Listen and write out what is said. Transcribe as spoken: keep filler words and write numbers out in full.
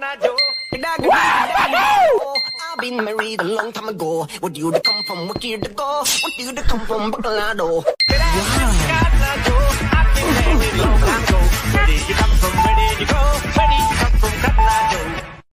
I've been married a long time ago. Where do you come from? Where do you go? Where do you come from? Bacolado. Wow.